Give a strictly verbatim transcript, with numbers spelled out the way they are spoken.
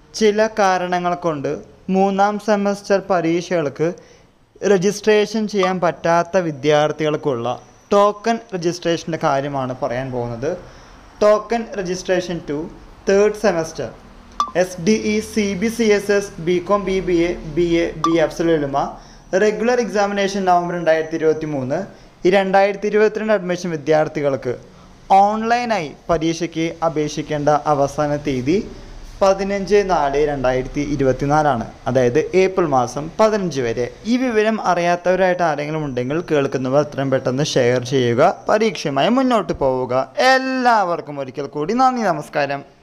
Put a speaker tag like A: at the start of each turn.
A: ചില കാരണങ്ങൾ കൊണ്ട് മൂന്നാം സെമസ്റ്റർ പരീക്ഷകൾക്ക് രജിസ്ട്രേഷൻ ചെയ്യാൻ പറ്റാത്ത വിദ്യാർത്ഥികൾക്കുള്ള ടോക്കൺ രജിസ്ട്രേഷൻ്റെ കാര്യമാണ് പറയാൻ പോകുന്നത്. Token registration to third semester S D E C B C S S B com B B A B A B അഫ്സലുലുമ റെഗുലർ എക്സാമിനേഷൻ നവംബർ രണ്ടായിരത്തി ഇരുപത്തി മൂന്ന് ഈ രണ്ടായിരത്തി ഇരുപത്തിരണ്ട് അഡ്മിഷൻ വിദ്യാർത്ഥികൾക്ക് ഓൺലൈനായി പരീക്ഷയ്ക്ക് അപേക്ഷിക്കേണ്ട അവസാന തീയതി പതിനഞ്ച് നാല് രണ്ടായിരത്തി ഇരുപത്തി നാലാണ്, അതായത് ഏപ്രിൽ മാസം പതിനഞ്ച് വരെ. ഈ വിവരം അറിയാത്തവരായിട്ട് ആരെങ്കിലും ഉണ്ടെങ്കിൽ കേൾക്കുന്നവർ എത്രയും പെട്ടെന്ന് ഷെയർ ചെയ്യുക. പരീക്ഷയുമായി മുന്നോട്ട് പോവുക. എല്ലാവർക്കും ഒരിക്കൽ കൂടി നന്ദി, നമസ്കാരം.